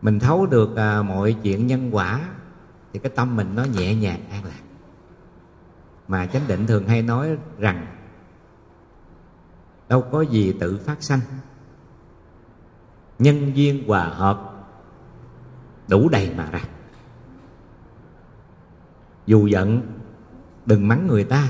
mình thấu được mọi chuyện nhân quả thì cái tâm mình nó nhẹ nhàng an lạc. Mà chánh định thường hay nói rằng đâu có gì tự phát sanh, nhân duyên hòa hợp đủ đầy mà ra. Dù giận đừng mắng người ta,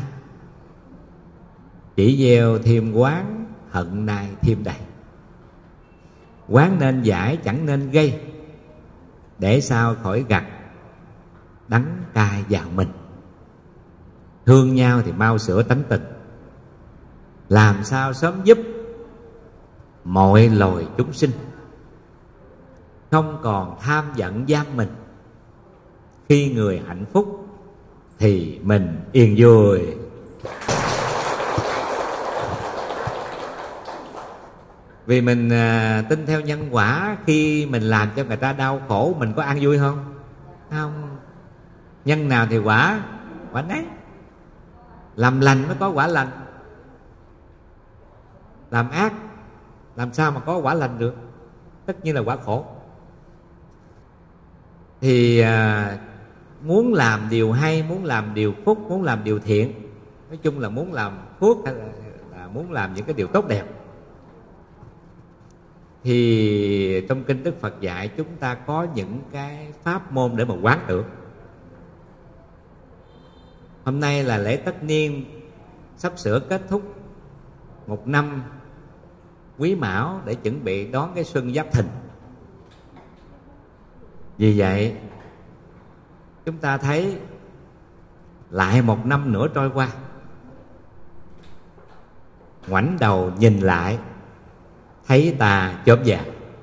chỉ gieo thêm quán, hận nay thêm đầy. Quán nên giải chẳng nên gây, để sao khỏi gặt đắng cay vào mình. Thương nhau thì mau sửa tánh tình, làm sao sớm giúp mọi loài chúng sinh không còn tham giận giam mình. Khi người hạnh phúc thì mình yên vui. Vì mình tin theo nhân quả, khi mình làm cho người ta đau khổ, mình có an vui không? Không. Nhân nào thì quả nấy. Làm lành mới có quả lành, làm ác làm sao mà có quả lành được? Tất nhiên là quả khổ. Thì muốn làm điều hay, muốn làm điều phúc, muốn làm điều thiện, nói chung là muốn làm phước hay là muốn làm những cái điều tốt đẹp, thì trong kinh Đức Phật dạy chúng ta có những cái pháp môn để mà quán tưởng. Hôm nay là lễ tất niên sắp sửa kết thúc một năm Quý Mão để chuẩn bị đón cái xuân Giáp Thìn. Vì vậy chúng ta thấy lại một năm nữa trôi qua, ngoảnh đầu nhìn lại thấy ta chớp vàng,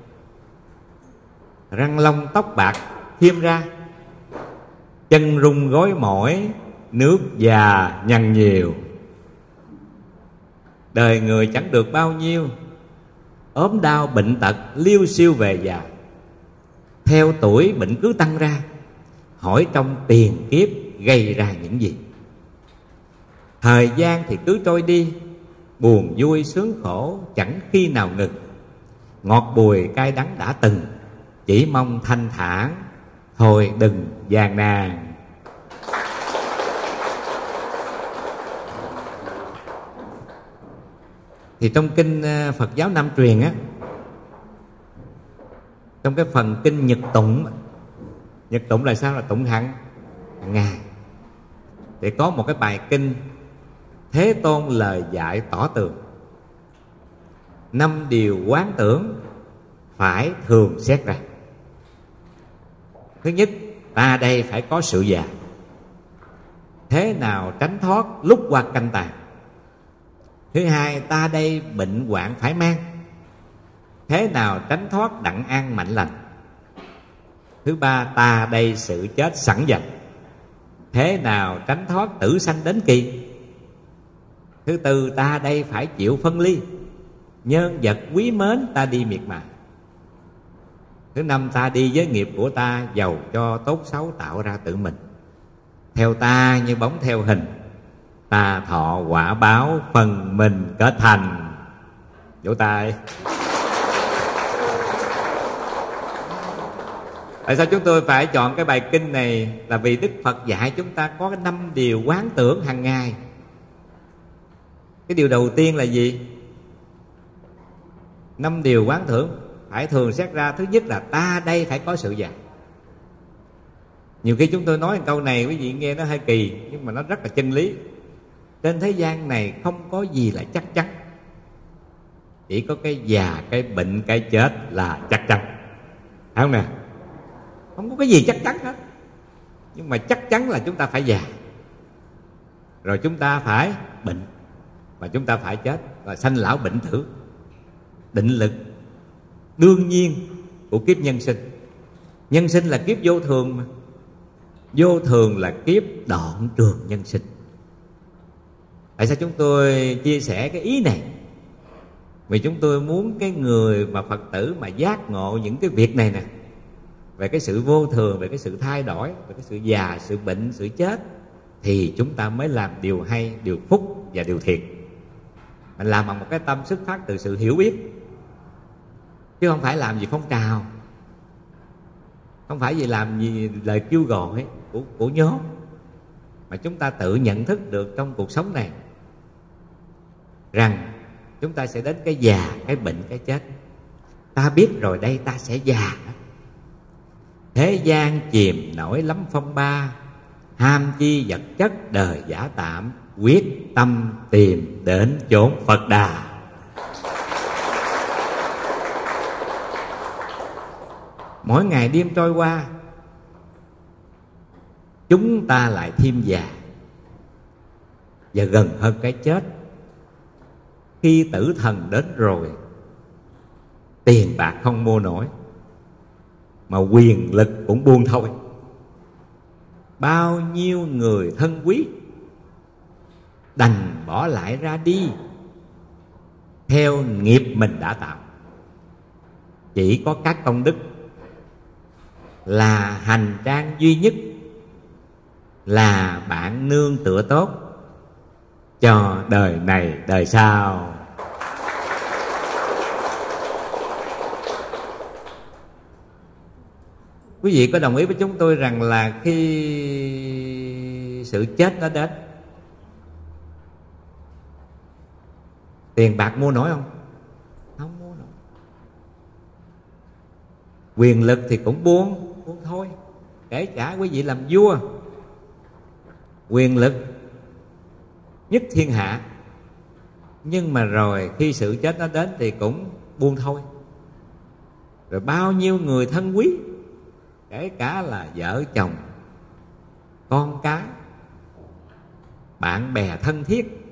răng long tóc bạc thêm ra, chân rung gối mỏi, nước già nhăn nhiều. Đời người chẳng được bao nhiêu, ốm đau bệnh tật liêu xiêu về già. Theo tuổi bệnh cứ tăng ra, hỏi trong tiền kiếp gây ra những gì. Thời gian thì cứ trôi đi, buồn vui sướng khổ chẳng khi nào ngừng. Ngọt bùi cay đắng đã từng, chỉ mong thanh thản, thôi đừng gian nan. Thì trong kinh Phật giáo Nam truyền á, trong cái phần kinh Nhật Tụng, Nhật Tụng là sao? Là tụng hàng ngày. Để có một cái bài kinh Thế Tôn lời dạy tỏ tường. 5 điều quán tưởng phải thường xét ra. Thứ nhất, ta đây phải có sự già, thế nào tránh thoát lúc qua canh tàn. Thứ hai, ta đây bệnh hoạn phải mang, thế nào tránh thoát đặng an mạnh lành. Thứ ba, ta đây sự chết sẵn dành, thế nào tránh thoát tử sanh đến kỳ. Thứ tư, ta đây phải chịu phân ly, nhân vật quý mến ta đi miệt mài. Thứ năm, ta đi với nghiệp của ta, giàu cho tốt xấu tạo ra tự mình. Theo ta như bóng theo hình, ta thọ quả báo phần mình kết thành. Vỗ tay. Tại sao chúng tôi phải chọn cái bài kinh này? Là vì Đức Phật dạy chúng ta có cái 5 điều quán tưởng hàng ngày. Cái điều đầu tiên là gì? 5 điều quán tưởng phải thường xét ra. Thứ nhất là ta đây phải có sự già. Nhiều khi chúng tôi nói câu này quý vị nghe nó hơi kỳ, nhưng mà nó rất là chân lý. Trên thế gian này không có gì là chắc chắn, chỉ có cái già, cái bệnh, cái chết là chắc chắn. Phải không nè? Không có cái gì chắc chắn hết. Nhưng mà chắc chắn là chúng ta phải già, rồi chúng ta phải bệnh, và chúng ta phải chết. Và sanh lão bệnh tử, định lực đương nhiên của kiếp nhân sinh. Nhân sinh là kiếp vô thường mà. Vô thường là kiếp đoạn trường nhân sinh. Tại sao chúng tôi chia sẻ cái ý này? Vì chúng tôi muốn cái người mà Phật tử mà giác ngộ những cái việc này nè, về cái sự vô thường, về cái sự thay đổi, về cái sự già, sự bệnh, sự chết, thì chúng ta mới làm điều hay, điều phúc và điều thiện. Mình làm bằng một cái tâm xuất phát từ sự hiểu biết, chứ không phải làm gì phong trào. Không phải vì làm gì lời kêu gọi của nhóm, mà chúng ta tự nhận thức được trong cuộc sống này rằng chúng ta sẽ đến cái già, cái bệnh, cái chết. Ta biết rồi đây, ta sẽ già. Thế gian chìm nổi lắm phong ba, ham chi vật chất đời giả tạm, quyết tâm tìm đến chốn Phật Đà. Mỗi ngày đêm trôi qua, chúng ta lại thêm già và gần hơn cái chết. Khi tử thần đến rồi, tiền bạc không mua nổi, mà quyền lực cũng buông thôi. Bao nhiêu người thân quý đành bỏ lại ra đi theo nghiệp mình đã tạo. Chỉ có các công đức là hành trang duy nhất, là bạn nương tựa tốt cho đời này đời sau. Quý vị có đồng ý với chúng tôi rằng là khi sự chết nó đến, tiền bạc mua nổi không? Không mua nổi. Quyền lực thì cũng buông thôi. Kể cả quý vị làm vua, quyền lực nhất thiên hạ, nhưng mà rồi khi sự chết nó đến thì cũng buông thôi. Rồi bao nhiêu người thân quý, kể cả là vợ chồng, con cái, bạn bè thân thiết,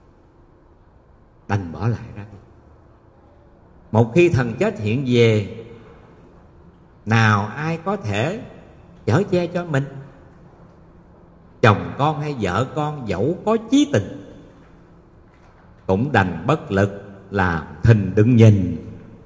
đành bỏ lại ra đi. Một khi thần chết hiện về, nào ai có thể chở che cho mình? Chồng con hay vợ con dẫu có chí tình, cũng đành bất lực làm thinh đứng nhìn.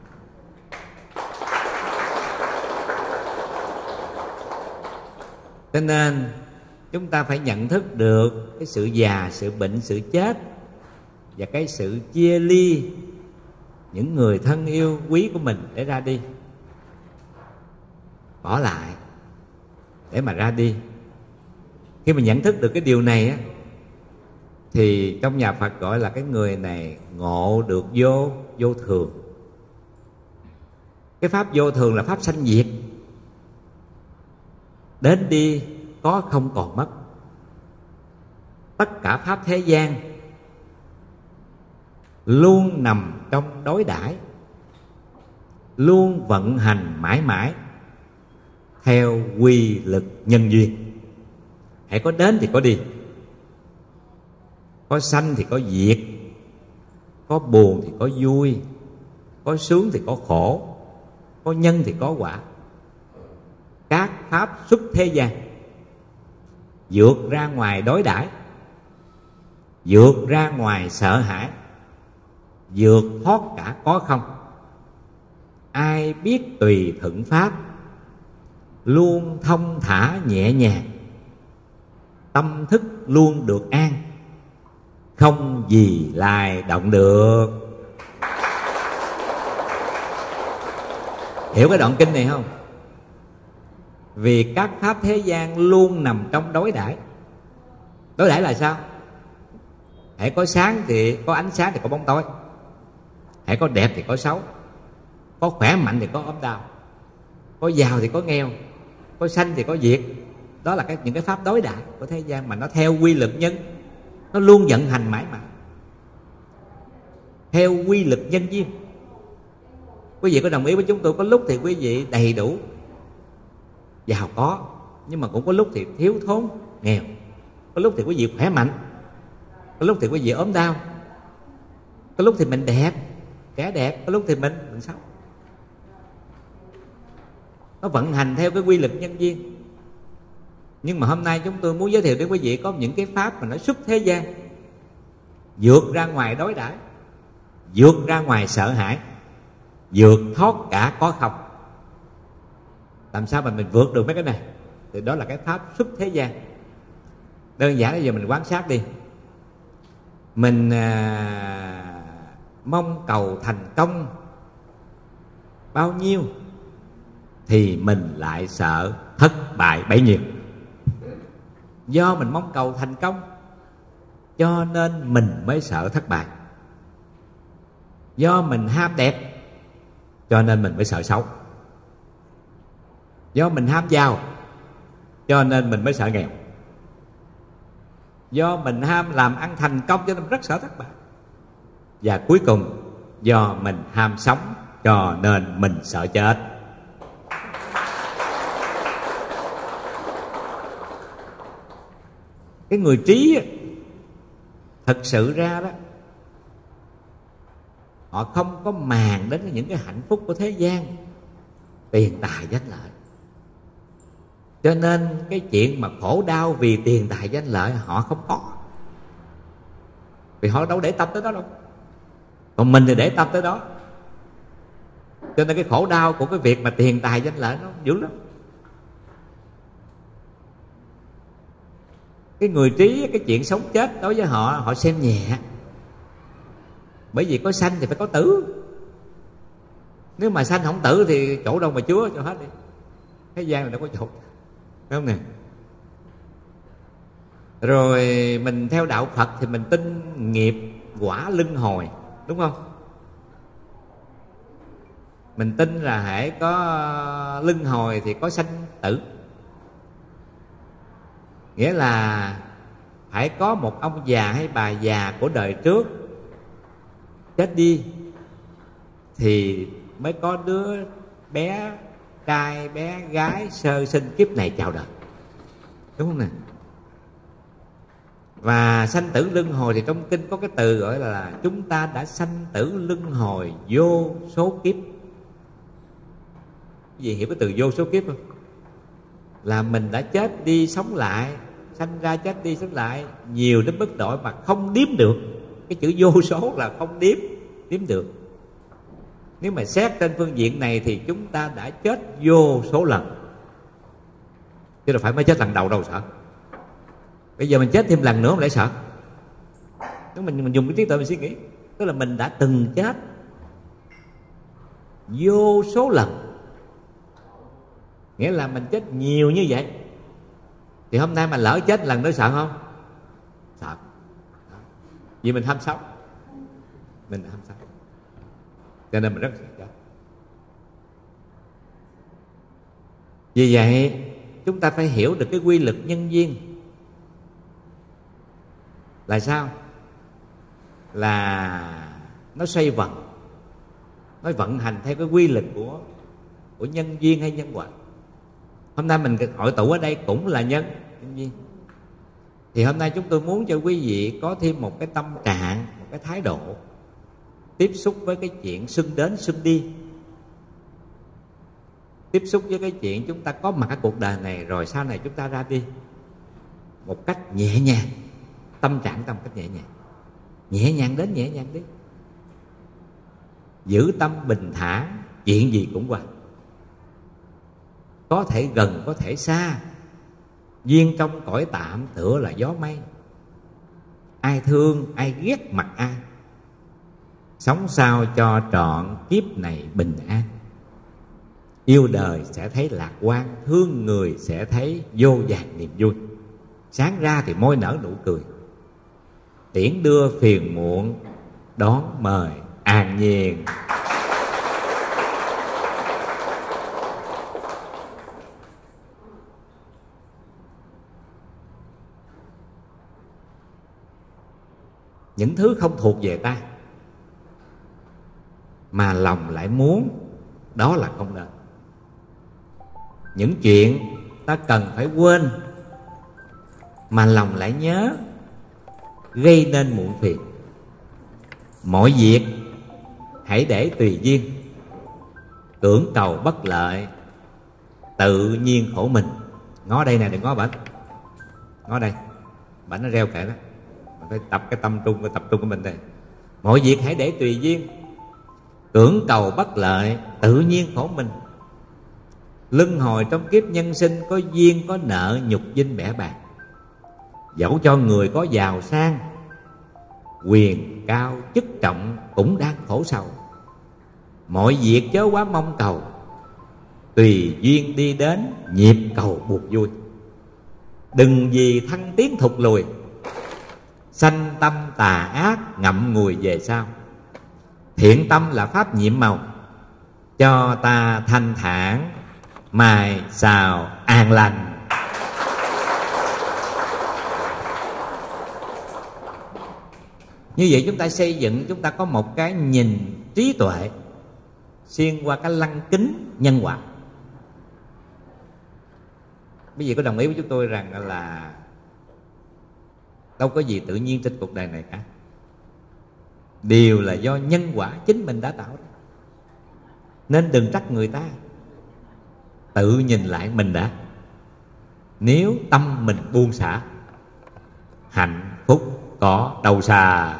Cho nên chúng ta phải nhận thức được cái sự già, sự bệnh, sự chết và cái sự chia ly những người thân yêu quý của mình để ra đi, bỏ lại để mà ra đi. Khi mà nhận thức được cái điều này á, thì trong nhà Phật gọi là cái người này ngộ được vô thường. Cái pháp vô thường là pháp sanh diệt, đến đi có không còn mất. Tất cả pháp thế gian luôn nằm trong đối đãi, luôn vận hành mãi mãi theo quy lực nhân duyên. Hãy có đến thì có đi, có sanh thì có diệt, có buồn thì có vui, có sướng thì có khổ, có nhân thì có quả. Các pháp xuất thế gian vượt ra ngoài đối đãi, vượt ra ngoài sợ hãi, vượt thoát cả có không. Ai biết tùy thuận pháp, luôn thông thả nhẹ nhàng, tâm thức luôn được an, không gì lay động được. Hiểu cái đoạn kinh này không? Vì các pháp thế gian luôn nằm trong đối đãi. Đối đãi là sao? Hãy có sáng thì có ánh sáng thì có bóng tối, hãy có đẹp thì có xấu, có khỏe mạnh thì có ốm đau, có giàu thì có nghèo, có sanh thì có diệt. Đó là những cái pháp đối đãi của thế gian, mà nó theo quy luật nhân, nó luôn vận hành mãi mãi theo quy luật nhân duyên. Quý vị có đồng ý với chúng tôi, có lúc thì quý vị đầy đủ giàu có, nhưng mà cũng có lúc thì thiếu thốn nghèo. Có lúc thì quý vị khỏe mạnh, có lúc thì quý vị ốm đau, có lúc thì mình đẹp, kẻ đẹp, có lúc thì mình xấu. Nó vận hành theo cái quy luật nhân duyên. Nhưng mà hôm nay chúng tôi muốn giới thiệu đến quý vị có những cái pháp mà nó xuất thế gian, vượt ra ngoài đối đãi, vượt ra ngoài sợ hãi, vượt thoát cả có không. Làm sao mà mình vượt được mấy cái này? Thì đó là cái pháp xuất thế gian. Đơn giản bây giờ mình quan sát đi. Mình mong cầu thành công bao nhiêu thì mình lại sợ thất bại bấy nhiêu. Do mình mong cầu thành công cho nên mình mới sợ thất bại. Do mình ham đẹp cho nên mình mới sợ xấu. Do mình ham giàu cho nên mình mới sợ nghèo. Do mình ham làm ăn thành công cho nên mình rất sợ thất bại. Và cuối cùng do mình ham sống cho nên mình sợ chết. Cái người trí thật sự ra đó, họ không có màng đến những cái hạnh phúc của thế gian, tiền tài danh lợi. Cho nên cái chuyện mà khổ đau vì tiền tài danh lợi họ không có, vì họ đâu để tâm tới đó đâu. Còn mình thì để tâm tới đó. Cho nên cái khổ đau của cái việc mà tiền tài danh lợi nó dữ lắm. Cái người trí, cái chuyện sống chết đối với họ, họ xem nhẹ. Bởi vì có sanh thì phải có tử. Nếu mà sanh không tử thì chỗ đâu mà chứa cho hết đi. Thế gian này đâu có chỗ, đúng không nè? Rồi mình theo đạo Phật thì mình tin nghiệp quả luân hồi, đúng không? Mình tin là hễ có luân hồi thì có sanh tử. Nghĩa là phải có một ông già hay bà già của đời trước chết đi thì mới có đứa bé trai bé gái sơ sinh kiếp này chào đời, đúng không nè? Và sanh tử luân hồi thì trong kinh có cái từ gọi là chúng ta đã sanh tử luân hồi vô số kiếp. Cái gì hiểu cái từ vô số kiếp không? Là mình đã chết đi sống lại, sanh ra chết đi sống lại nhiều đến mức độ mà không đếm được. Cái chữ vô số là không đếm được. Nếu mà xét trên phương diện này thì chúng ta đã chết vô số lần, chứ đâu phải mới chết lần đầu đâu sợ. Bây giờ mình chết thêm lần nữa mình lại sợ. Nếu mình dùng cái trí tuệ mình suy nghĩ, tức là mình đã từng chết vô số lần. Nghĩa là mình chết nhiều như vậy. Thì hôm nay mà lỡ chết lần nữa sợ không? Sợ. Vì mình ham sống. Mình ham sống, cho nên mình rất sợ chết. Vì vậy chúng ta phải hiểu được cái quy luật nhân duyên là sao? Là nó xoay vần, nó vận hành theo cái quy luật của nhân duyên hay nhân quả. Hôm nay mình hội tụ ở đây cũng là nhân duyên. Thì hôm nay chúng tôi muốn cho quý vị có thêm một cái tâm trạng, một cái thái độ tiếp xúc với cái chuyện xuân đến xuân đi, tiếp xúc với cái chuyện chúng ta có mặt ở cuộc đời này rồi sau này chúng ta ra đi một cách nhẹ nhàng. Tâm trạng tâm cách nhẹ nhàng, nhẹ nhàng đến nhẹ nhàng đi. Giữ tâm bình thản, chuyện gì cũng qua. Có thể gần có thể xa, duyên trong cõi tạm tựa là gió mây. Ai thương ai ghét mặt ai, sống sao cho trọn kiếp này bình an. Yêu đời sẽ thấy lạc quan, thương người sẽ thấy vô vàn niềm vui. Sáng ra thì môi nở nụ cười, tiễn đưa phiền muộn, đón mời an nhiên. Những thứ không thuộc về ta mà lòng lại muốn, đó là không nên. Những chuyện ta cần phải quên mà lòng lại nhớ, gây nên muộn phiền. Mọi việc hãy để tùy duyên, cưỡng cầu bất lợi, tự nhiên khổ mình. Ngó đây nè, đừng ngó bển. Ngó đây, bển nó reo kệ đó. Mình phải tập cái tâm trung, cái tập trung của mình đây. Mọi việc hãy để tùy duyên, cưỡng cầu bất lợi, tự nhiên khổ mình. Luân hồi trong kiếp nhân sinh, có duyên có nợ, nhục vinh bẻ bàng. Dẫu cho người có giàu sang, quyền cao chức trọng, cũng đang khổ sầu. Mọi việc chớ quá mong cầu, tùy duyên đi đến, nhịp cầu buộc vui. Đừng vì thăng tiến thụt lùi, sanh tâm tà ác ngậm ngùi về sau. Thiện tâm là pháp nhiệm màu, cho ta thanh thản mai sau an lành. Như vậy chúng ta xây dựng, chúng ta có một cái nhìn trí tuệ xuyên qua cái lăng kính nhân quả. Quý vị có đồng ý với chúng tôi rằng là đâu có gì tự nhiên trên cuộc đời này cả, đều là do nhân quả chính mình đã tạo ra. Nên đừng trách người ta, tự nhìn lại mình đã. Nếu tâm mình buông xả, hạnh phúc có đâu xa.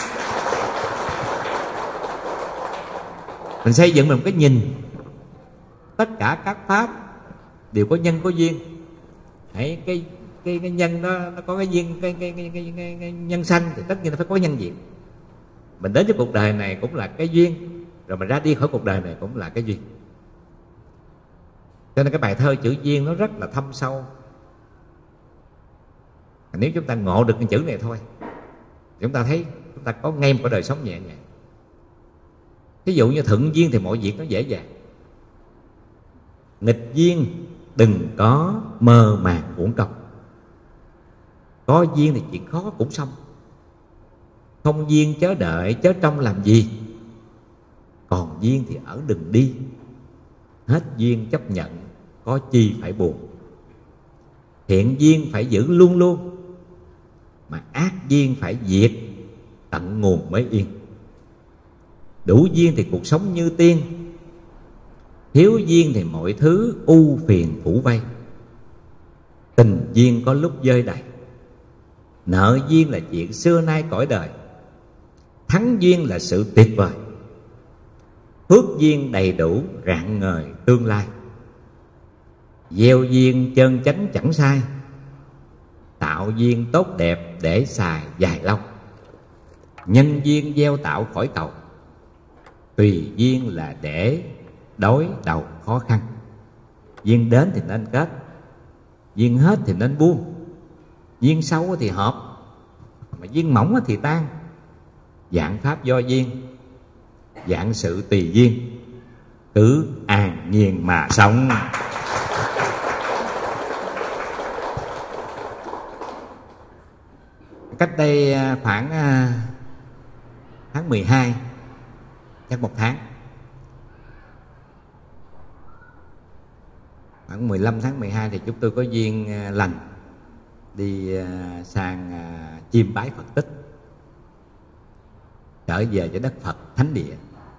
Mình xây dựng một cái nhìn, tất cả các pháp đều có nhân có duyên. Hãy cái nhân đó, nó có cái duyên, cái nhân sanh thì tất nhiên nó phải có nhân diệt. Mình đến với cuộc đời này cũng là cái duyên, rồi mình ra đi khỏi cuộc đời này cũng là cái duyên. Cho nên cái bài thơ chữ duyên nó rất là thâm sâu. Nếu chúng ta ngộ được cái chữ này thôi, chúng ta thấy chúng ta có ngay một cái đời sống nhẹ nhàng. Ví dụ như thuận duyên thì mọi việc nó dễ dàng, nghịch duyên đừng có mơ màng uổng công. Có duyên thì chuyện khó cũng xong, không duyên chớ đợi chớ trông làm gì. Còn duyên thì ở đừng đi, hết duyên chấp nhận có chi phải buồn. Thiện duyên phải giữ luôn luôn, mà ác duyên phải diệt tận nguồn mới yên. Đủ duyên thì cuộc sống như tiên, thiếu duyên thì mọi thứ u phiền phủ vây. Tình duyên có lúc dơi đầy, nợ duyên là chuyện xưa nay cõi đời. Thắng duyên là sự tuyệt vời, phước duyên đầy đủ rạng ngời tương lai. Gieo duyên chân chánh chẳng sai, tạo duyên tốt đẹp để xài dài lâu. Nhân duyên gieo tạo khỏi cầu, tùy duyên là để đối đầu khó khăn. Duyên đến thì nên kết, duyên hết thì nên buông. Duyên sâu thì hợp, mà duyên mỏng thì tan. Dạng pháp do duyên, dạng sự tùy duyên, cứ an nhiên mà sống. Cách đây khoảng tháng 12, chắc một tháng, khoảng 15 tháng 12 thì chúng tôi có duyên lành đi sang chiêm bái Phật tích, trở về cho đất Phật thánh địa.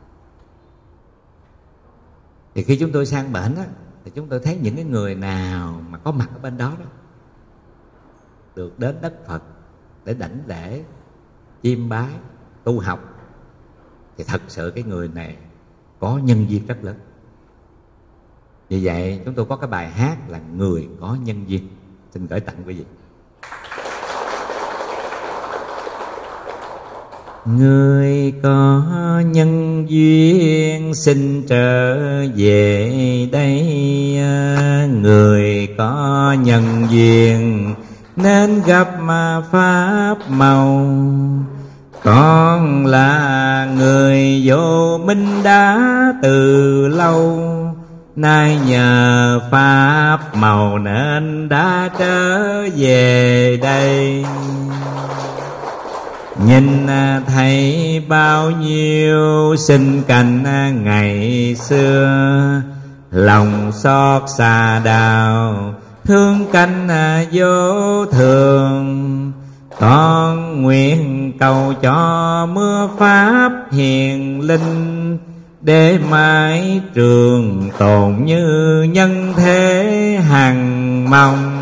Thì khi chúng tôi sang bển á, thì chúng tôi thấy những cái người nào mà có mặt ở bên đó đó được đến đất Phật để đảnh lễ, chiêm bái, tu học, thì thật sự cái người này có nhân duyên rất lớn. Vì vậy chúng tôi có cái bài hát là Người có nhân duyên, xin gửi tặng quý vị. Người có nhân duyên xin trở về đây, người có nhân duyên nên gặp mà pháp màu. Con là người vô minh đã từ lâu, nay nhờ pháp màu nên đã trở về đây. Nhìn thấy bao nhiêu sinh cảnh ngày xưa, lòng xót xa đau thương canh vô thường. Con nguyện cầu cho mưa pháp hiền linh, để mãi trường tồn như nhân thế hằng mong.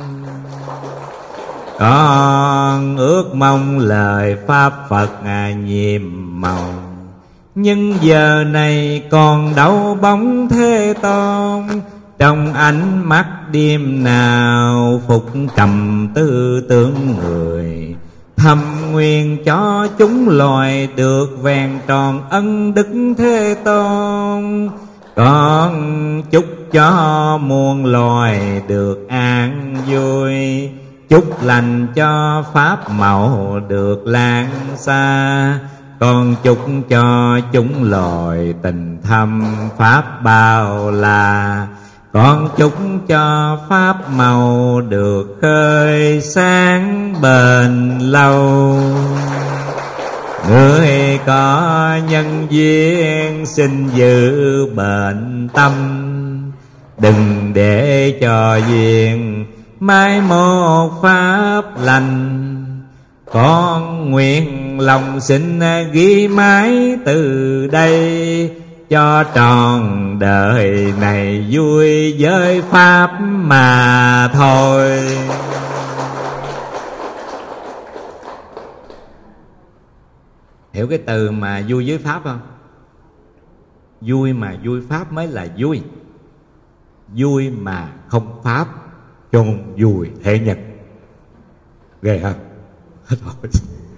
Con ước mong lời pháp Phật nhiệm màu, nhưng giờ này còn đâu bóng Thế Tôn. Trong ánh mắt đêm nào phục trầm tư tưởng người, thầm nguyện cho chúng loài được vẹn tròn ân đức Thế Tôn. Con chúc cho muôn loài được an vui, chúc lành cho pháp màu được lan xa, con chúc cho chúng loài tình thâm pháp bao la, con chúc cho pháp màu được khơi sáng bền lâu. Người có nhân duyên xin giữ bền tâm, đừng để cho duyên mai một pháp lành. Con nguyện lòng xin ghi mãi từ đây, cho tròn đời này vui với pháp mà thôi. Hiểu cái từ mà vui với pháp không? Vui mà vui pháp mới là vui. Vui mà không pháp chôn vùi thế nhân. Ghê không? Hết rồi.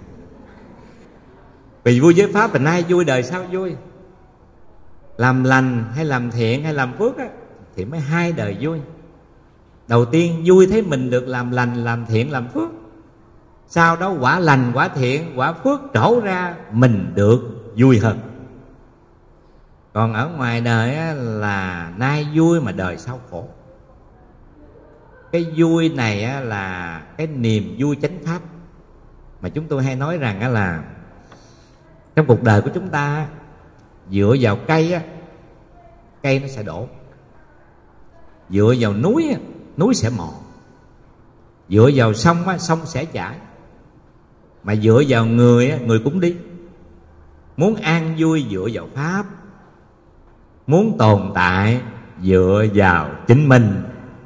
Vì vui với pháp thì nay vui đời sau vui. Làm lành hay làm thiện hay làm phước á, thì mới hai đời vui. Đầu tiên vui thấy mình được làm lành, làm thiện, làm phước. Sau đó quả lành, quả thiện, quả phước trổ ra mình được vui hơn. Còn ở ngoài đời á, là nay vui mà đời sau khổ. Cái vui này á, là cái niềm vui chánh pháp. Mà chúng tôi hay nói rằng á, là trong cuộc đời của chúng ta dựa vào cây á, cây nó sẽ đổ. Dựa vào núi á, núi sẽ mòn. Dựa vào sông á, sông sẽ chảy. Mà dựa vào người á, người cũng đi. Muốn an vui dựa vào pháp, muốn tồn tại dựa vào chính mình.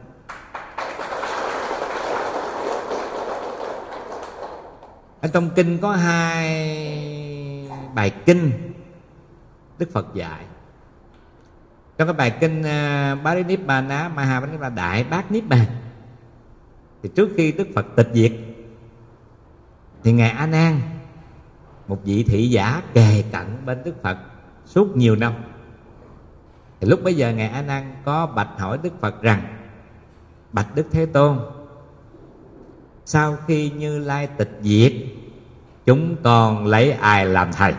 Ở trong kinh có hai bài kinh Đức Phật dạy. Trong cái bài kinh Parinibbana Mahaparinibbana, Đại Bát Niết Bàn, thì trước khi Đức Phật tịch diệt thì ngài A Nan, một vị thị giả kề cận bên Đức Phật suốt nhiều năm. Thì lúc bấy giờ ngài A Nan có bạch hỏi Đức Phật rằng: bạch Đức Thế Tôn, sau khi Như Lai tịch diệt, chúng con lấy ai làm thầy?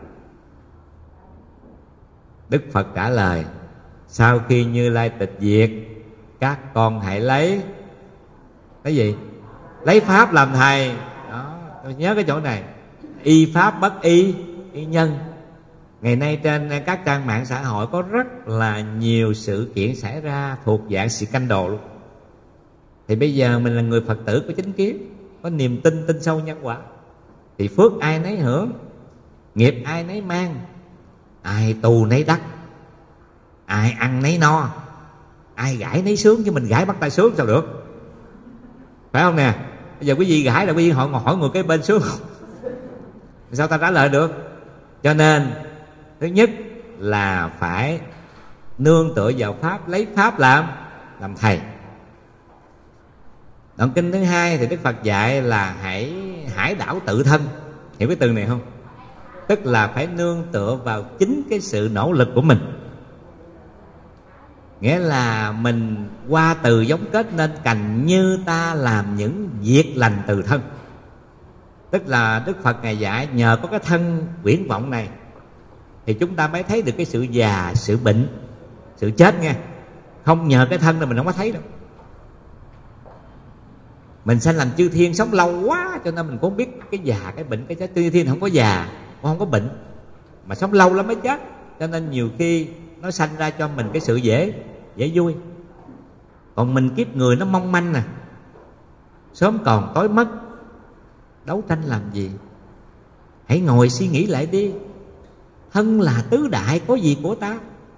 Đức Phật trả lời: sau khi Như Lai tịch diệt, các con hãy lấy cái gì? Lấy pháp làm thầy. Đó, tôi nhớ cái chỗ này. Y pháp bất y, y nhân. Ngày nay trên các trang mạng xã hội có rất là nhiều sự kiện xảy ra thuộc dạng scandal luôn. Thì bây giờ mình là người Phật tử có chính kiến, có niềm tin, tin sâu nhân quả, thì phước ai nấy hưởng, nghiệp ai nấy mang, ai tù nấy đắc, ai ăn nấy no, ai gãi nấy sướng. Chứ mình gãi bắt tay sướng sao được, phải không nè? Bây giờ quý vị gãi là quý vị hỏi người cái bên sướng không? Sao ta trả lời được? Cho nên thứ nhất là phải nương tựa vào pháp, lấy pháp làm thầy. Đoạn kinh thứ hai thì Đức Phật dạy là hãy hải đảo tự thân. Hiểu cái từ này không? Tức là phải nương tựa vào chính cái sự nỗ lực của mình. Nghĩa là mình qua từ giống kết nên cành, như ta làm những việc lành từ thân. Tức là Đức Phật ngài dạy nhờ có cái thân quyển vọng này thì chúng ta mới thấy được cái sự già, sự bệnh, sự chết nha. Không nhờ cái thân là mình không có thấy đâu. Mình sanh làm chư thiên sống lâu quá cho nên mình cũng biết cái già, cái bệnh, cái chết. Chư thiên không có già, cũng không có bệnh, mà sống lâu lắm mới chết. Cho nên nhiều khi nó sanh ra cho mình cái sự dễ vui. Còn mình kiếp người nó mong manh nè, sớm còn tối mất, đấu tranh làm gì? Hãy ngồi suy nghĩ lại đi. Thân là tứ đại, có gì của ta?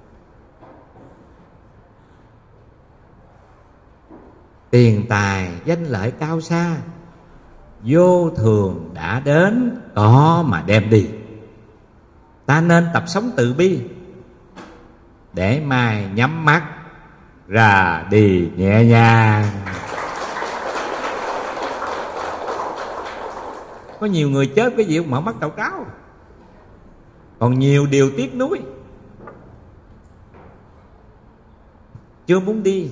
Tiền tài danh lợi cao xa, vô thường đã đến, có mà đem đi. Ta nên tập sống từ bi, để mai nhắm mắt ra đi nhẹ nhàng. Có nhiều người chết cái gì cũng mở mắt tàu cáo, còn nhiều điều tiếc nuối. chưa muốn đi,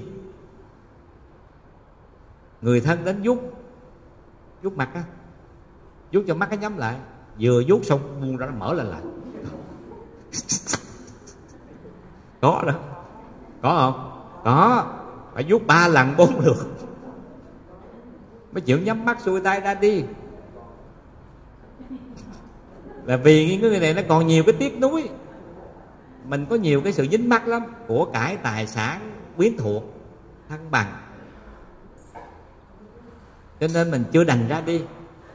người thân đến vuốt mặt á, vuốt cho mắt cái nhắm lại, vừa vuốt xong buông ra nó mở lên lại. Có đó, có không? Có, phải vuốt 3 lần 4 lượt mới chịu nhắm mắt xuôi tay ra đi. Là vì những người này nó còn nhiều cái tiếc nuối. Mình có nhiều cái sự dính mắc lắm, của cải, tài sản, quyến thuộc, thân bằng, cho nên mình chưa đành ra đi.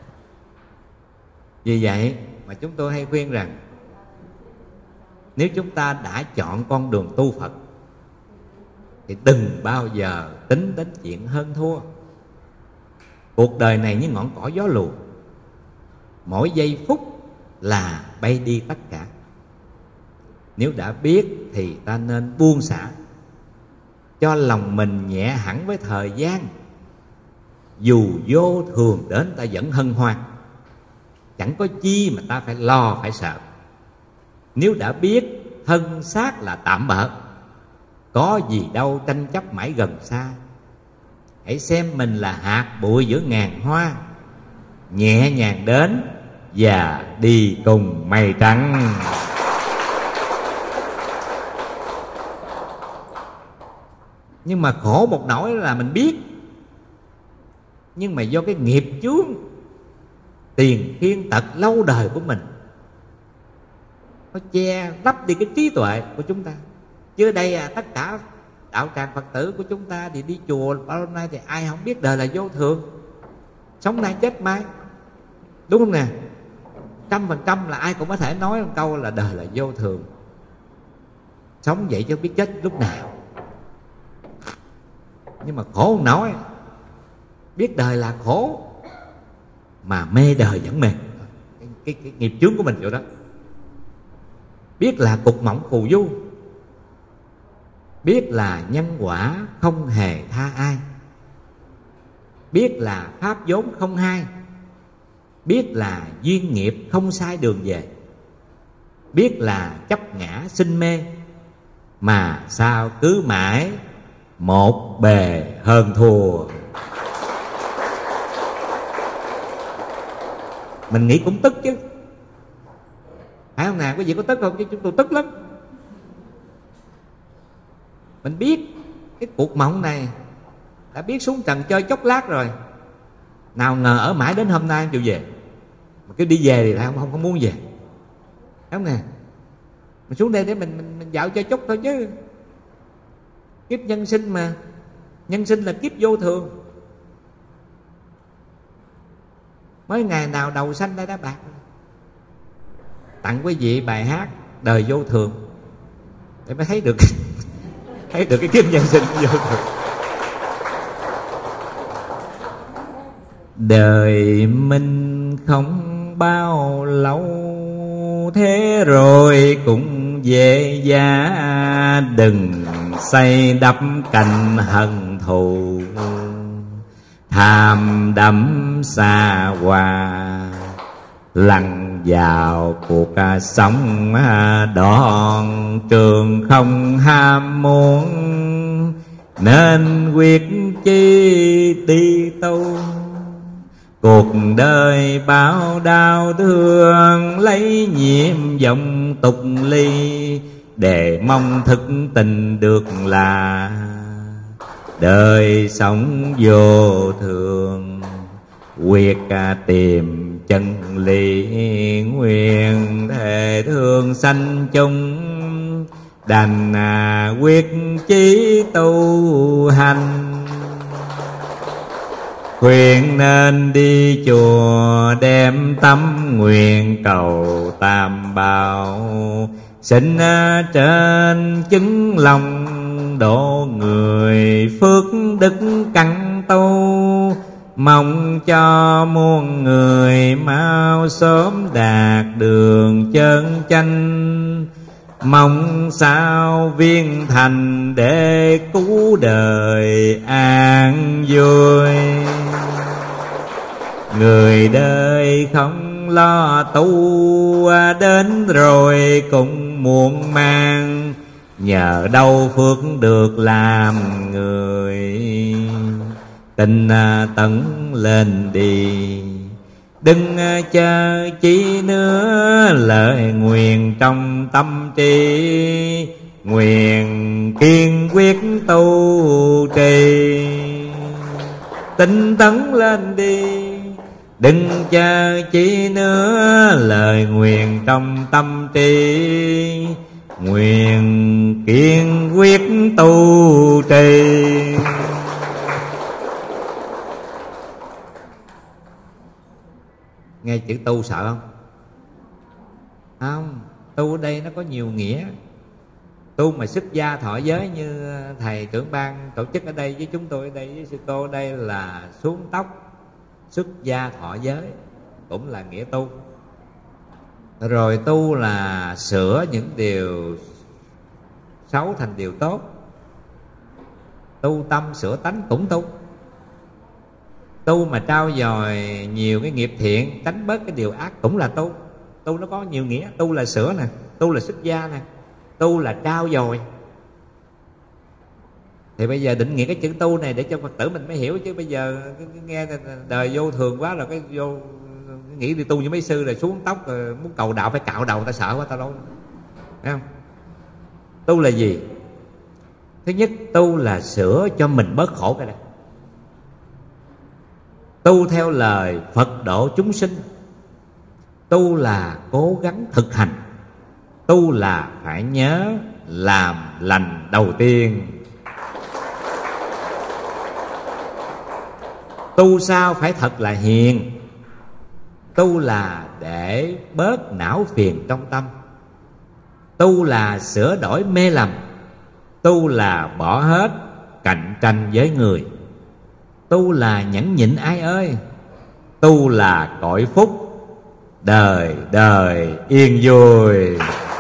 Vì vậy mà chúng tôi hay khuyên rằng, nếu chúng ta đã chọn con đường tu Phật thì đừng bao giờ tính đến chuyện hơn thua. Cuộc đời này như ngọn cỏ gió lùa, mỗi giây phút là bay đi tất cả. Nếu đã biết thì ta nên buông xả, cho lòng mình nhẹ hẳn với thời gian. Dù vô thường đến ta vẫn hân hoan, chẳng có chi mà ta phải lo phải sợ. Nếu đã biết thân xác là tạm bợ, có gì đâu tranh chấp mãi gần xa. Hãy xem mình là hạt bụi giữa ngàn hoa, nhẹ nhàng đến và đi cùng mây trắng. Nhưng mà khổ một nỗi là mình biết, nhưng mà do cái nghiệp chướng tiền thiên tật lâu đời của mình, nó che lấp đi cái trí tuệ của chúng ta. Chứ đây tất cả đạo tràng Phật tử của chúng ta thì đi chùa bao lâu nay thì ai không biết đời là vô thường, sống nay chết mai, đúng không nè? 100% là ai cũng có thể nói một câu là đời là vô thường. Sống vậy chứ biết chết lúc nào. Nhưng mà khổ không nổi, biết đời là khổ mà mê đời vẫn mê. Cái nghiệp chướng của mình chỗ đó. Biết là cục mỏng phù du, biết là nhân quả không hề tha ai, biết là pháp vốn không hai, biết là duyên nghiệp không sai đường về, biết là chấp ngã sinh mê, mà sao cứ mãi một bề hơn thua. Mình nghĩ cũng tức chứ, phải không nào? Có gì có tức không? Chứ chúng tôi tức lắm. Mình biết cái cuộc mộng này, đã biết xuống trần chơi chốc lát rồi, nào ngờ ở mãi đến hôm nay không chịu về. Mà cứ đi về thì lại không muốn về, phải không nè? Mình xuống đây để mình dạo chơi chút thôi chứ. Kiếp nhân sinh mà, nhân sinh là kiếp vô thường. Mới ngày nào đầu sanh đây đã bạc. Tặng quý vị bài hát Đời Vô Thường để mới thấy được cái kiếp nhân sinh vô thường. Đời mình không bao lâu, thế rồi cũng về giá. Đừng xây đắp cành hận thù, tham đắm xa hoa, lăn vào cuộc sống đoạn trường không ham muốn. Nên quyết chi đi tu, cuộc đời bao đau thương, lấy nhiệm vọng tục ly, để mong thức tình được là đời sống vô thường. Quyết tìm chân lý, nguyện thề thương sanh chung, đành quyết chí tu hành. Khuyên nên đi chùa đem tâm nguyện cầu tam bảo, xin trên chứng lòng độ người phước đức căn tu. Mong cho muôn người mau sớm đạt đường chân chánh, mong sao viên thành để cứu đời an vui. Người đời không lo tu, đến rồi cũng muộn màng, nhờ đâu phước được làm người. Tinh tấn lên đi, đừng chờ chi nữa, lời nguyện trong tâm trí, nguyện kiên quyết tu trì. Tinh tấn lên đi, đừng chờ chi nữa, lời nguyện trong tâm trí, nguyện kiên quyết tu trì. Nghe chữ tu sợ không? Không, tu ở đây nó có nhiều nghĩa. Tu mà xuất gia thọ giới như thầy trưởng ban tổ chức ở đây với chúng tôi ở đây với sư cô ở đây là xuống tóc xuất gia thọ giới, cũng là nghĩa tu. Rồi tu là sửa những điều xấu thành điều tốt, tu tâm sửa tánh cũng tu. Tu mà trau dồi nhiều cái nghiệp thiện, tránh bớt cái điều ác cũng là tu. Tu nó có nhiều nghĩa. Tu là sửa nè, tu là xuất gia nè, tu là trau dồi. Thì bây giờ định nghĩa cái chữ tu này để cho Phật tử mình mới hiểu, chứ bây giờ nghe đời vô thường quá rồi, cái vô nghĩ đi tu như mấy sư rồi xuống tóc rồi muốn cầu đạo phải cạo đầu, ta sợ quá ta đâu. Thấy không? Tu là gì? Thứ nhất, tu là sửa cho mình bớt khổ cái này. Tu theo lời Phật độ chúng sinh. Tu là cố gắng thực hành. Tu là phải nhớ làm lành đầu tiên. Tu sao phải thật là hiền. Tu là để bớt não phiền trong tâm. Tu là sửa đổi mê lầm. Tu là bỏ hết cạnh tranh với người. Tu là nhẫn nhịn ai ơi. Tu là cõi phúc đời đời yên vui.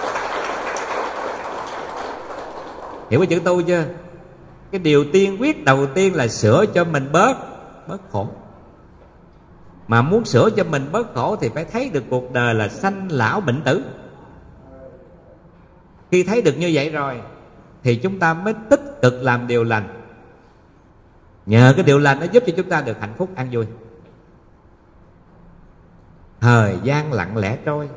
Hiểu cái chữ tu chưa? Cái điều tiên quyết đầu tiên là sửa cho mình bớt khổ. Mà muốn sửa cho mình bớt khổ thì phải thấy được cuộc đời là sanh lão bệnh tử. Khi thấy được như vậy rồi thì chúng ta mới tích cực làm điều lành. Nhờ cái điều lành nó giúp cho chúng ta được hạnh phúc an vui. Thời gian lặng lẽ trôi,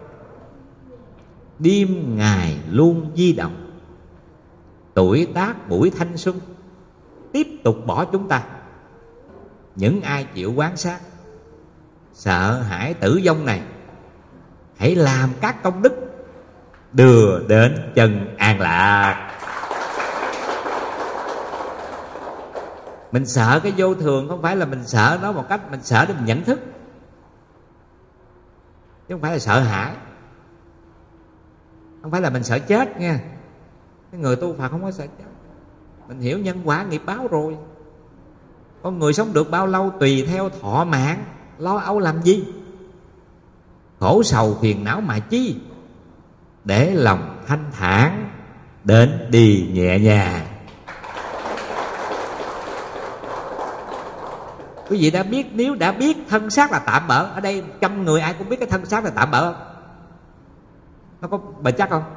đêm ngày luôn di động. Tuổi tác buổi thanh xuân tiếp tục bỏ chúng ta. Những ai chịu quan sát sợ hãi tử vong này, hãy làm các công đức đưa đến chân an lạc. Mình sợ cái vô thường không phải là mình sợ nó một cách mình sợ để mình nhận thức, chứ không phải là sợ hãi. Không phải là mình sợ chết nha. Cái người tu Phật không có sợ chết. Mình hiểu nhân quả nghiệp báo rồi. Con người sống được bao lâu tùy theo thọ mạng. Lo âu làm gì? Khổ sầu phiền não mà chi? Để lòng thanh thản, đến đi nhẹ nhàng. Quý vị đã biết, nếu đã biết thân xác là tạm bợ, ở đây 100 người ai cũng biết cái thân xác là tạm bợ không? Nó có bền chắc không?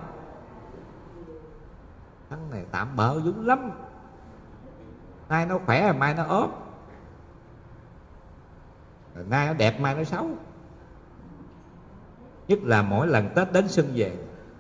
Thân này tạm bợ dữ lắm. Nay nó khỏe rồi mai nó ốm, rồi nay nó đẹp mai nó xấu. Nhất là mỗi lần Tết đến xuân về.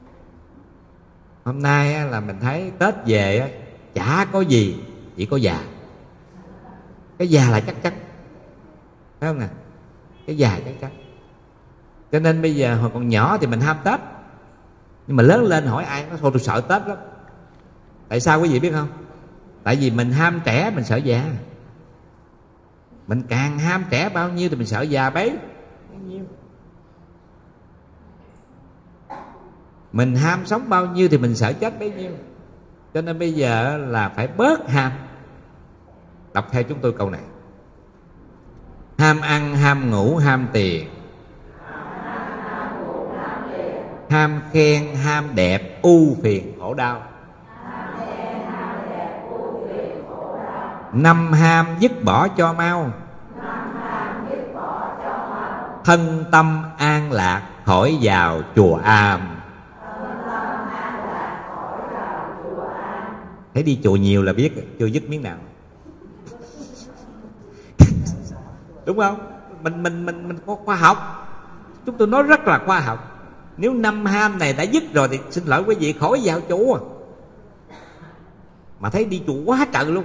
Hôm nay là mình thấy Tết về chả có gì, chỉ có già. Cái già là chắc chắn, phải không nè? Cái già chắc chắn. Cho nên bây giờ hồi còn nhỏ thì mình ham Tết, nhưng mà lớn lên hỏi ai nó thôi tôi sợ Tết lắm. Tại sao quý vị biết không? Tại vì mình ham trẻ mình sợ già. Mình càng ham trẻ bao nhiêu thì mình sợ già bấy nhiêu. Mình ham sống bao nhiêu thì mình sợ chết bấy nhiêu. Cho nên bây giờ là phải bớt ham. Đọc theo chúng tôi câu này: ham ăn, ham ngủ, ham tiền, ham khen, ham đẹp, ưu phiền khổ đau. Năm ham dứt bỏ cho mau, thân tâm an lạc khỏi vào chùa am. Thấy đi chùa nhiều là biết chưa dứt miếng nào. Đúng không? Mình có khoa học. Chúng tôi nói rất là khoa học. Nếu năm ham này đã dứt rồi thì xin lỗi quý vị, khỏi vào chùa. Mà thấy đi chùa quá trời luôn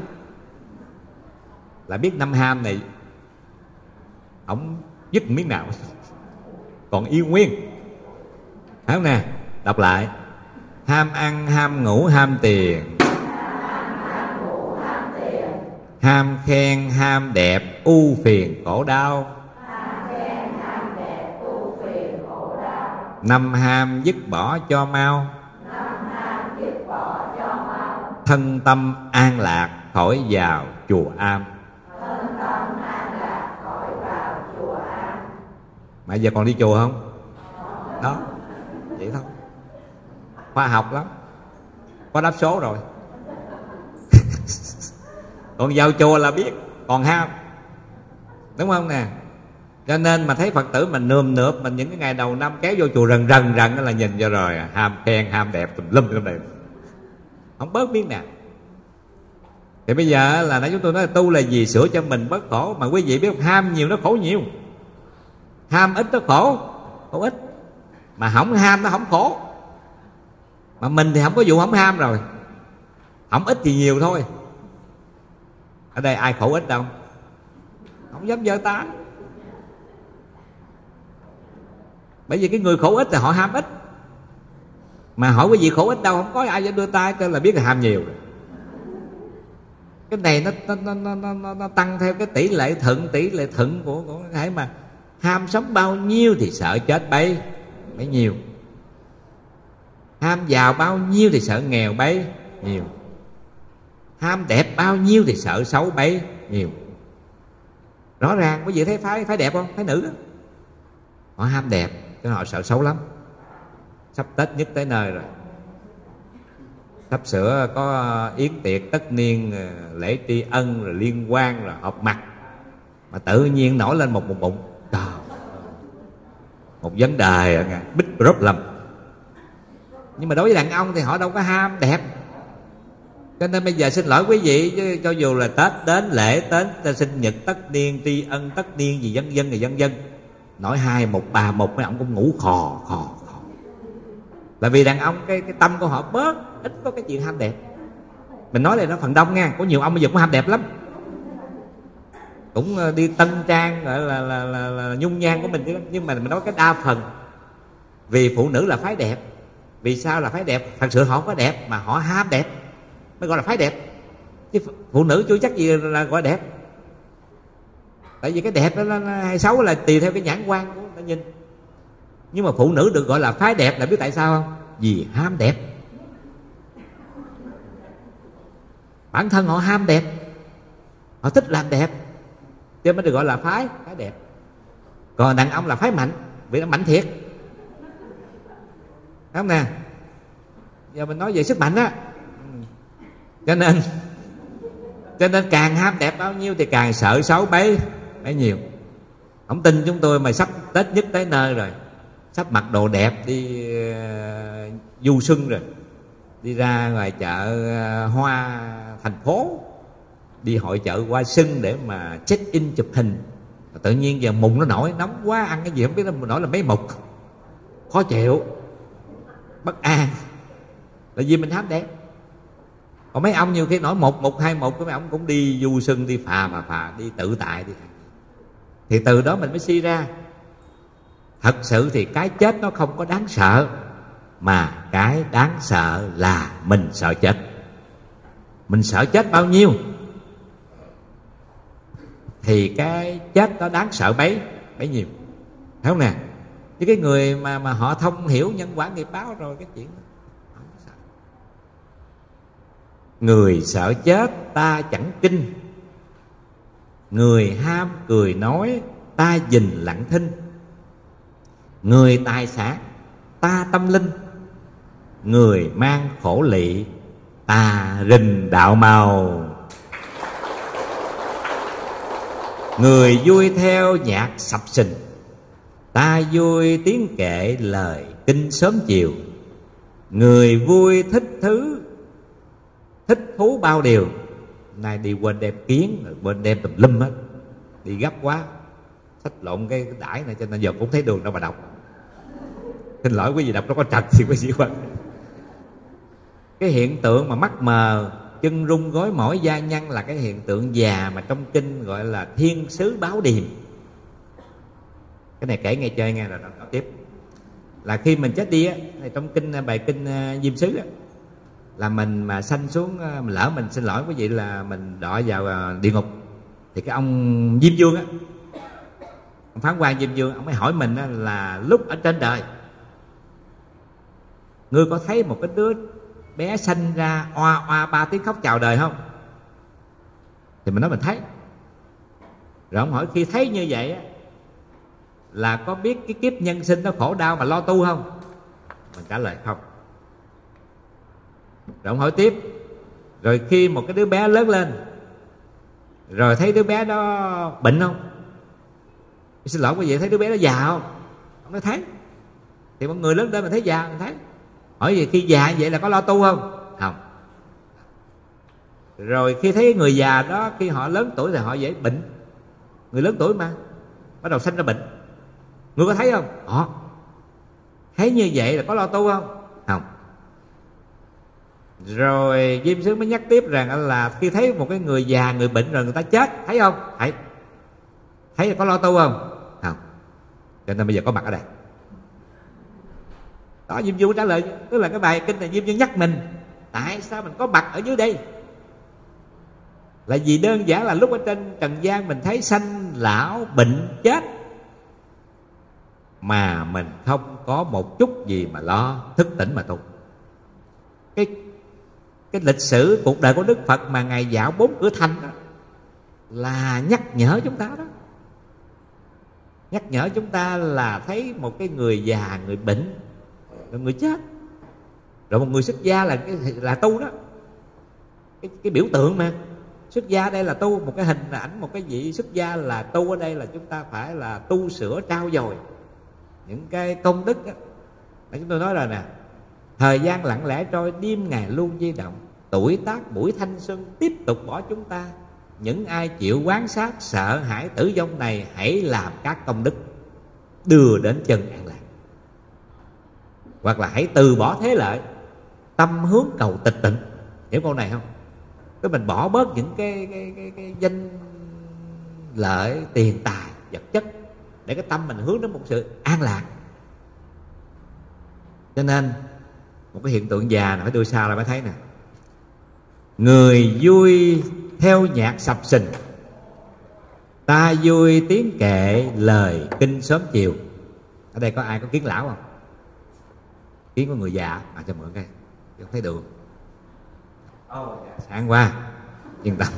là biết năm ham này ổng dứt miếng nào, còn yêu nguyên. Thấy không nè? Đọc lại: ham ăn, ham ngủ, ham tiền, ham khen, ham đẹp, ưu phiền khổ đau. Năm ham dứt bỏ cho mau, thân tâm an lạc khỏi vào chùa am. Mà giờ còn đi chùa không? Đó, vậy thôi. Khoa học lắm, có đáp số rồi. Còn vào chùa là biết còn ham, đúng không nè? Cho nên mà thấy Phật tử mình nườm nượp mình những cái ngày đầu năm kéo vô chùa rần là nhìn cho rồi ham khen, ham đẹp tùm lum trong đây, không bớt miếng nào. Thì bây giờ là nãy chúng tôi nói là tu là gì? Sửa cho mình bớt khổ. Mà quý vị biết không? Ham nhiều nó khổ nhiều, ham ít nó khổ ít. Mà không ham nó không khổ. Mà mình thì không có vụ không ham rồi, không ít thì nhiều thôi. Ở đây ai khổ ít đâu, không dám giơ tay. Bởi vì cái người khổ ít thì họ ham ít. Mà hỏi quý vị khổ ít đâu, không có ai dám đưa tay cho là biết là ham nhiều. Cái này nó tăng theo cái tỷ lệ thuận của cái mà ham sống bao nhiêu thì sợ chết bấy nhiêu, ham giàu bao nhiêu thì sợ nghèo bấy nhiều, ham đẹp bao nhiêu thì sợ xấu bấy nhiều. Rõ ràng quý vị thấy phái đẹp không? Phái nữ đó, họ ham đẹp cho họ sợ xấu lắm. Sắp Tết nhất tới nơi rồi, sắp sửa có yến tiệc tất niên, lễ tri ân rồi liên quan rồi họp mặt, mà tự nhiên nổi lên một bụng trời, một vấn đề big problem. Nhưng mà đối với đàn ông thì họ đâu có ham đẹp. Cho nên bây giờ xin lỗi quý vị, chứ cho dù là Tết đến, lễ Tết, sinh nhật tất niên, tri ân tất niên gì vân vân, nói 2 1 3 1 mấy ông cũng ngủ khò. Là vì đàn ông cái tâm của họ bớt ít có cái chuyện ham đẹp. Mình nói đây nó phần đông nha, có nhiều ông bây giờ cũng ham đẹp lắm, cũng đi tân trang gọi là nhung nhan của mình chứ. Nhưng mà mình nói cái đa phần vì phụ nữ là phái đẹp. Vì sao là phái đẹp? Thật sự họ có đẹp mà họ ham đẹp mới gọi là phái đẹp, chứ phụ nữ chưa chắc gì là gọi đẹp. Tại vì cái đẹp đó hay xấu là tùy theo cái nhãn quan của người ta nhìn. Nhưng mà phụ nữ được gọi là phái đẹp là biết tại sao không? Vì ham đẹp. Bản thân họ ham đẹp, họ thích làm đẹp, cho mới được gọi là phái đẹp. Còn đàn ông là phái mạnh, vì nó mạnh thiệt. Đúng không nè? Giờ mình nói về sức mạnh á. Cho nên càng ham đẹp bao nhiêu thì càng sợ xấu bấy nhiều. Không tin chúng tôi mà sắp Tết nhất tới nơi rồi, sắp mặc đồ đẹp đi du xuân rồi, đi ra ngoài chợ hoa thành phố, đi hội chợ Hoa Xuân để mà check in chụp hình. Tự nhiên giờ mùng nó nổi, nóng quá, ăn cái gì không biết nó nổi là mấy mục, khó chịu, bất an, là vì mình ham đẹp. Còn mấy ông nhiều khi nổi một hai cái mấy ông cũng đi du xuân, đi phà đi tự tại đi. Thì từ đó mình mới suy ra thật sự thì cái chết nó không có đáng sợ, mà cái đáng sợ là mình sợ chết. Mình sợ chết bao nhiêu thì cái chết nó đáng sợ bấy nhiêu. Thấy không nè? Chứ cái người mà họ thông hiểu nhân quả nghiệp báo rồi, cái chuyện đó không có sợ. Người sợ chết ta chẳng kinh, người ham cười nói ta dình lặng thinh. Người tài sản ta tâm linh, người mang khổ lị ta rình đạo màu. Người vui theo nhạc sập sình, ta vui tiếng kệ lời kinh sớm chiều. Người vui thích thứ thích thú bao điều. Nay đi quên đem kiến, rồi quên đem tùm lum hết, đi gấp quá xách lộn cái đãi này, cho nên giờ cũng thấy đường đâu mà đọc. Xin lỗi quý vị, đọc nó có trật thì quý vị quan. Cái hiện tượng mà mắt mờ, chân rung, gối mỏi, da nhăn là cái hiện tượng già mà trong kinh gọi là thiên sứ báo điềm. Cái này kể nghe chơi nghe rồi nó tiếp. Là khi mình chết đi á, trong kinh bài kinh Diêm Sứ á, là mình mà sanh xuống, mình lỡ mình, xin lỗi quý vị, là mình đọa vào địa ngục, thì cái ông Diêm Vương á, ông phán quan Diêm Vương, ông mới hỏi mình á, là lúc ở trên đời ngươi có thấy một cái đứa bé sanh ra oa oa 3 tiếng khóc chào đời không? Thì mình nói mình thấy. Rồi ông hỏi khi thấy như vậy á, là có biết cái kiếp nhân sinh nó khổ đau mà lo tu không? Mình trả lời không. Rồi ông hỏi tiếp, rồi khi một cái đứa bé lớn lên rồi thấy đứa bé đó bệnh không? Xin lỗi quý vị, thấy đứa bé đó già không? Ông nói thấy. Thì mọi người lớn lên mình thấy già, mình thấy. Hỏi gì khi già vậy là có lo tu không? Không. Rồi khi thấy người già đó, khi họ lớn tuổi thì họ dễ bệnh. Người lớn tuổi mà bắt đầu sanh ra bệnh. Ngươi có thấy không? Thấy như vậy là có lo tu không? Không. Rồi Diêm Sứ mới nhắc tiếp rằng là khi thấy một cái người già, người bệnh rồi người ta chết, thấy không? Thấy. Thấy là có lo tu không? Không. Cho nên bây giờ có mặt ở đây. Đó, Diêm Dương trả lời. Tức là cái bài kinh này Diêm Dương nhắc mình tại sao mình có mặt ở dưới đây. Là vì đơn giản là lúc ở trên trần gian mình thấy sanh lão bệnh chết, mà mình không có một chút gì mà lo, thức tỉnh mà tu. Cái lịch sử cuộc đời của Đức Phật mà Ngài dạo 4 cửa thành đó là nhắc nhở chúng ta đó. Nhắc nhở chúng ta là thấy một cái người già, người bệnh, rồi người chết, rồi một người xuất gia là tu đó. Cái biểu tượng mà xuất gia đây là tu, một cái hình ảnh, một cái vị xuất gia là tu. Ở đây là chúng ta phải là tu sửa trau dồi những cái công đức đó. Để chúng tôi nói rồi nè, thời gian lặng lẽ trôi, đêm ngày luôn di động, tuổi tác buổi thanh xuân tiếp tục bỏ chúng ta. Những ai chịu quán sát sợ hãi tử vong này, hãy làm các công đức đưa đến chân an lạc. Hoặc là hãy từ bỏ thế lợi, tâm hướng cầu tịch tịnh. Hiểu câu này không? Cái mình bỏ bớt những cái danh lợi, tiền tài, vật chất, để cái tâm mình hướng đến một sự an lạc. Cho nên một cái hiện tượng già này phải đưa xa ra mới thấy nè. Người vui theo nhạc sập sình, ta vui tiếng kệ lời kinh sớm chiều. Ở đây có ai có kiến lão không? Kiến của người già cho mượn cái, không thấy đường. Sáng qua yên tâm.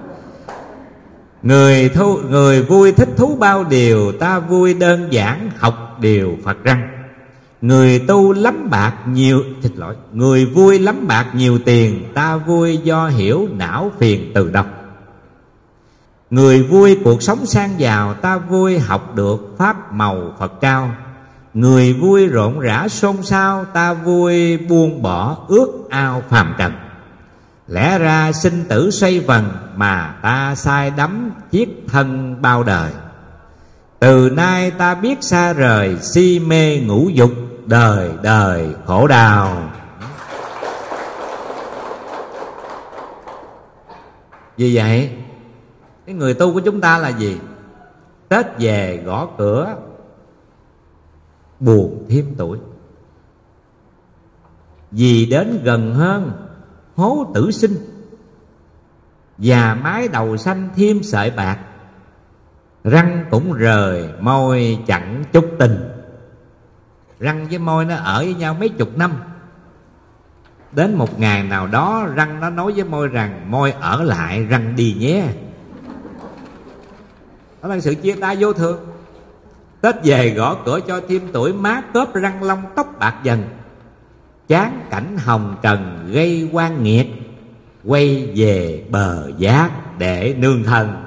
Người vui thích thú bao điều, ta vui đơn giản học điều Phật răng. Người tu lắm bạc nhiều, người vui lắm bạc nhiều tiền, ta vui do hiểu não phiền từ độc. Người vui cuộc sống sang giàu, ta vui học được pháp màu Phật trao. Người vui rộn rã xôn xao, ta vui buông bỏ ước ao phàm trần. Lẽ ra sinh tử xoay vần, mà ta sai đắm chiết thân bao đời. Từ nay ta biết xa rời, si mê ngũ dục, đời đời khổ đau. Vì vậy cái người tu của chúng ta là gì? Tết về gõ cửa buồn thêm tuổi, vì đến gần hơn hố tử sinh. Già mái đầu xanh thêm sợi bạc, răng cũng rời môi chẳng chút tình. Răng với môi nó ở với nhau mấy chục năm, đến một ngày nào đó răng nó nói với môi rằng môi ở lại, răng đi nhé. Đó là sự chia tay vô thường. Tết về gõ cửa cho thêm tuổi, má cớp răng long tóc bạc dần. Chán cảnh hồng trần gây oan nghiệt, quay về bờ giác để nương thân.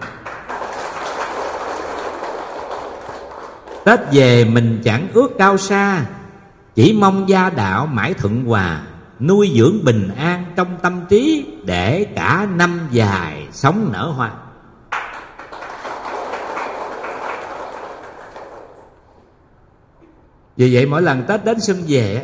Tết về mình chẳng ước cao xa, chỉ mong gia đạo mãi thuận hòa, nuôi dưỡng bình an trong tâm trí, để cả năm dài sống nở hoa. Vì vậy mỗi lần Tết đến xuân về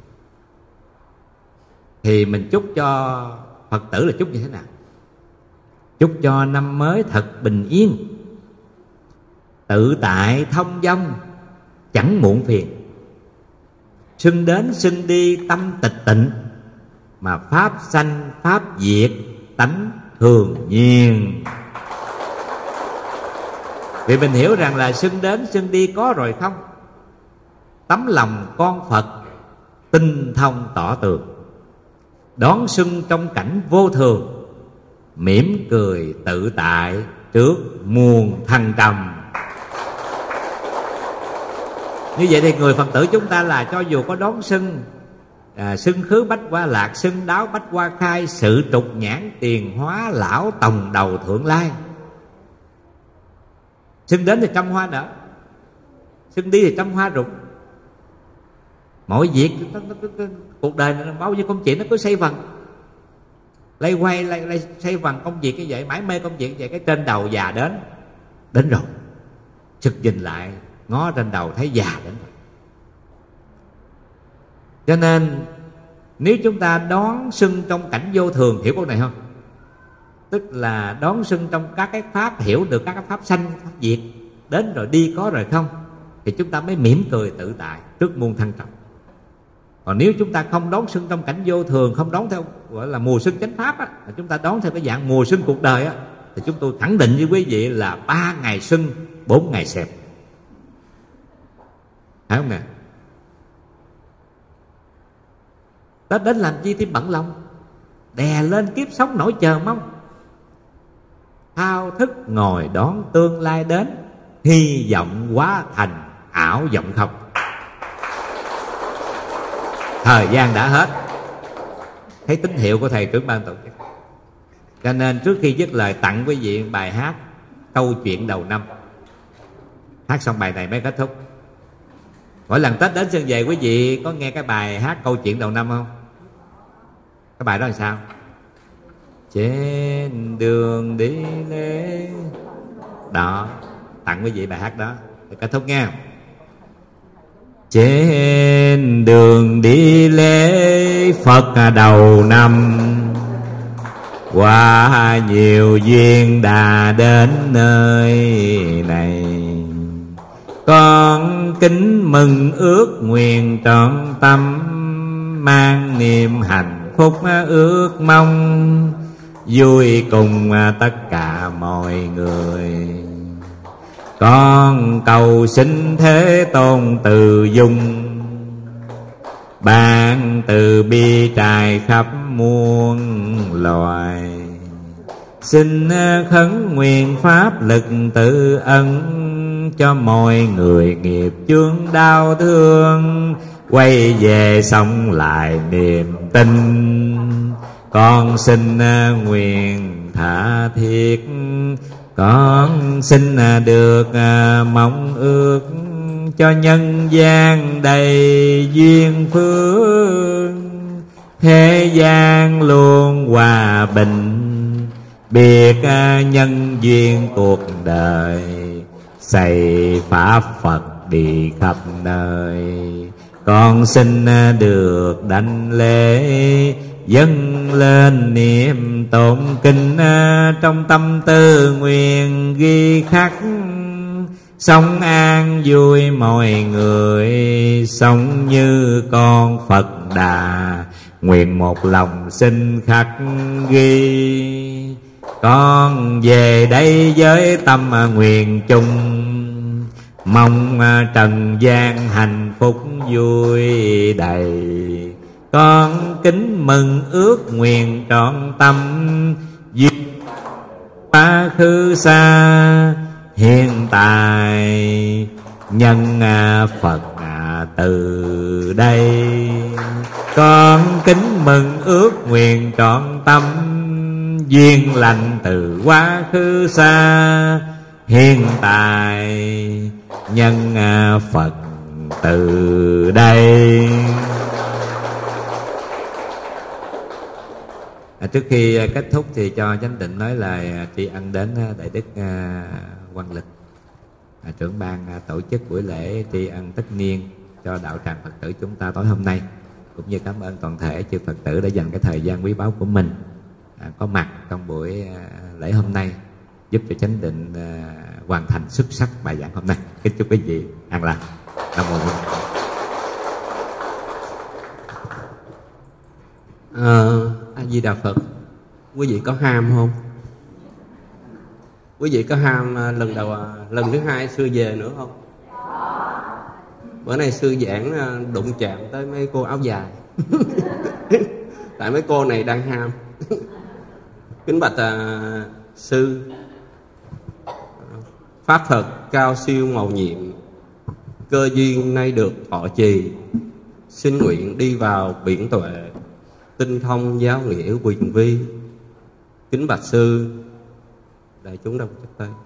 thì mình chúc cho Phật tử là chúc như thế nào? Chúc cho năm mới thật bình yên, tự tại thông dong, chẳng muộn phiền. Xuân đến xuân đi tâm tịch tịnh, mà pháp sanh pháp diệt tánh thường nhiên. Vì mình hiểu rằng là xuân đến xuân đi có rồi không? Tấm lòng con Phật tinh thông tỏ tường, đón xuân trong cảnh vô thường, mỉm cười tự tại trước muôn thăng trầm. Như vậy thì người Phật tử chúng ta là cho dù có đón xuân, xuân khứ bách hoa lạc, xuân đáo bách hoa khai, sự trục nhãn tiền hóa lão tòng đầu thượng lai. Xuân đến thì trăm hoa nở, xuân đi thì trăm hoa rụng. Mọi việc cuộc đời này bao nhiêu công chuyện nó cứ xoay vần, lay quay lay xoay vần công việc như vậy, mãi mê công việc như vậy. Cái trên đầu già đến rồi, sực nhìn lại ngó trên đầu thấy già đến rồi. Cho nên nếu chúng ta đón xuân trong cảnh vô thường, hiểu câu này không? Tức là đón xuân trong các cái pháp, hiểu được các cái pháp sanh pháp diệt, đến rồi đi có rồi không, thì chúng ta mới mỉm cười tự tại trước muôn thăng trầm. Còn nếu chúng ta không đón xuân trong cảnh vô thường, không đón theo gọi là mùa xuân chánh pháp á, mà chúng ta đón theo cái dạng mùa xuân cuộc đời á, thì chúng tôi khẳng định với quý vị là 3 ngày xuân 4 ngày xẹp. Phải không nè? Tết đến làm chi thêm bận lòng, đè lên kiếp sống nỗi chờ mong, thao thức ngồi đón tương lai đến, hy vọng hóa thành ảo vọng không. Thời gian đã hết, thấy tín hiệu của thầy trưởng ban tổ chức. Cho nên trước khi dứt lời tặng quý vị bài hát câu chuyện đầu năm. Hát xong bài này mới kết thúc. Mỗi lần Tết đến xuân về, quý vị có nghe cái bài hát câu chuyện đầu năm không? Cái bài đó là sao? Trên đường đi lễ. Đó, tặng quý vị bài hát đó để kết thúc nha. Trên đường đi lễ Phật đầu năm, qua nhiều duyên đã đến nơi này. Con kính mừng ước nguyện trọn tâm, mang niềm hạnh phúc ước mong, vui cùng tất cả mọi người. Con cầu xin Thế Tôn từ dung, ban từ bi trải khắp muôn loài. Xin khấn nguyện pháp lực tự ân, cho mọi người nghiệp chướng đau thương, quay về sống lại niềm tin. Con xin nguyện tha thiết, con xin được mong ước, cho nhân gian đầy duyên phương. Thế gian luôn hòa bình, biệt nhân duyên cuộc đời, xây pháp Phật đi khắp nơi. Con xin được đảnh lễ, dâng lên niềm tôn kính, trong tâm tư nguyện ghi khắc. Sống an vui mọi người, sống như con Phật Đà, nguyện một lòng xin khắc ghi. Con về đây với tâm nguyện chung, mong trần gian hạnh phúc vui đầy. Con kính mừng ước nguyện trọn tâm, duyên quá khứ xa hiện tại, nhân Phật từ đây. Con kính mừng ước nguyện trọn tâm, duyên lành từ quá khứ xa hiện tại, nhân Phật từ đây. Trước khi kết thúc thì cho Chánh Định nói lời tri ân đến Đại Đức Quang Lịch, trưởng ban tổ chức buổi lễ tri ân tất niên cho đạo tràng Phật tử chúng ta tối hôm nay, cũng như cảm ơn toàn thể chư Phật tử đã dành cái thời gian quý báu của mình có mặt trong buổi lễ hôm nay, giúp cho Chánh Định hoàn thành xuất sắc bài giảng hôm nay. Kính chúc quý vị an lành. Nam mô Bổn A Di Đà Phật. Quý vị có ham không? Quý vị có ham lần thứ hai sư về nữa không? Bữa nay sư giảng đụng chạm tới mấy cô áo dài. Tại mấy cô này đang ham. Kính bạch sư, pháp Phật cao siêu màu nhiệm, cơ duyên nay được thọ trì, xin nguyện đi vào biển tuệ, tinh thông giáo nghĩa quyền vi. Kính bạch sư, đại chúng đồng chắp tay.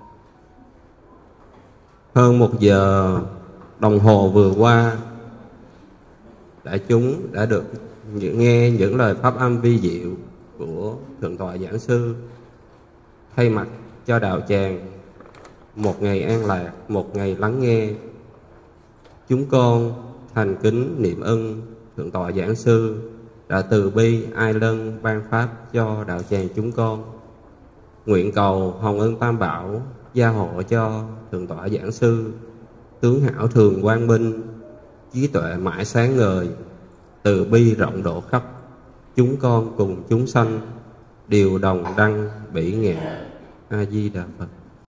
Hơn 1 giờ đồng hồ vừa qua, đại chúng đã được nghe những lời pháp âm vi diệu của Thượng tọa giảng sư. Thay mặt cho đạo tràng một ngày an lạc, một ngày lắng nghe, chúng con thành kính niệm ơn Thượng tọa giảng sư đã từ bi ai lân ban pháp cho đạo tràng chúng con. Nguyện cầu hồng ân tam bảo gia hộ cho Thượng tọa giảng sư, tướng hảo thường quang minh, trí tuệ mãi sáng ngời, từ bi rộng độ khắp, chúng con cùng chúng sanh đều đồng đăng bỉ ngạn. A Di Đà Phật.